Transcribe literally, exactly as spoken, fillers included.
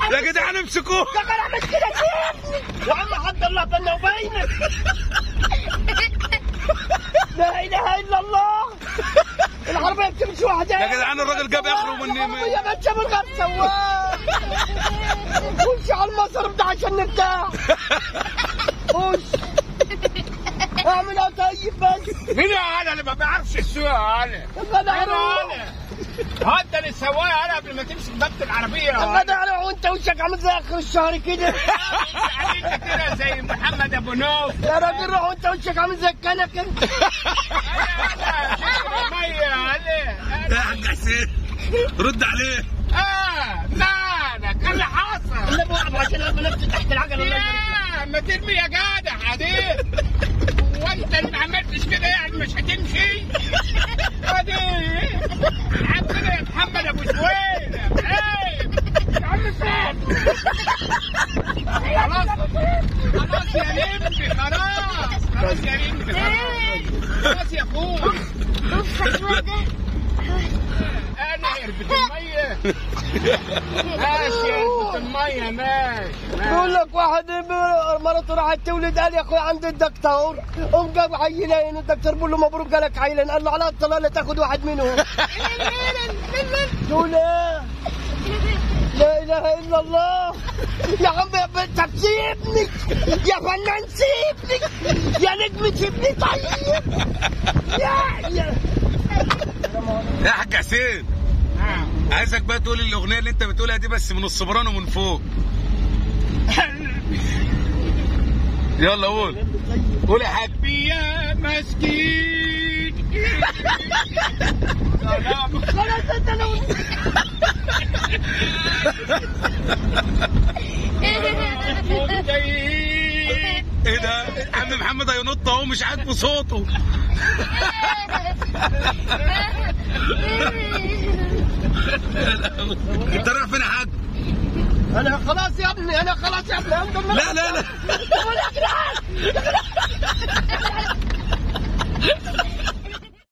يا جدعان امسكوه. يا جدع مش كده سيبني يا عم، حد الله بينا وبينك. لا اله الا الله، العربيه بتمشي وحدها يا جدعان الراجل جاب اخره مني. يا بنت ابو الغاب سواق، خش على المصرف ده عشان نرتاح. خش اعملها طيب بس. مين يا هلا اللي ما بيعرفش السواقه يا هلا؟ يا جدع مين يا هلا؟ هدى للسواق يا هلا قبل ما تمسك ضبط العربيه يا يا جدع وانت وشك عامل زي اخر الشهر كده. انت كده زي محمد ابو نوف. يا راجل روح وانت وشك عامل زي الكنكه. ميه يا هلا. يا حاج حسين رد عليه. اه مالك؟ ايه اللي حصل؟ انا بوقف عشان ابقى نفسي تحت العجله. يا ما ترمي يا جدع عديل. وانت اللي ما عملتش كده يعني مش هتمشي؟ عديل عم كده يا محمد ابو سويلة. عيب يا عم فين؟ خلاص خلاص يا لمبي، خلاص خلاص يا لمبي، خلاص خلاص يا اخوي. انا قربت الميه. ماشي يا قربت الميه ماشي. بقول لك واحد مرته راحت تولد، قال يا اخويا عند الدكتور، قام جاب عيلين، الدكتور بيقول له مبروك جالك عيلين، قال له على الطلاق تاخد واحد منهم. تقول ايه؟ لا اله الا الله. يا عم يا بنت سيبني يا فنان، سيبني يا نجم، سيبني طيب. يا يا يا حاج حسين عايزك بقى تقول الاغنيه اللي انت بتقولها دي بس من الصبران ومن فوق. يلا قول قول يا حاج. يا مسكين. سلام. خلاص انت لو ايه ده؟ عم محمد هينط اهو، مش عاجبه صوته. انت رايح فين يا حاج؟ انا خلاص يا ابني، انا خلاص يا ابني. لا لا لا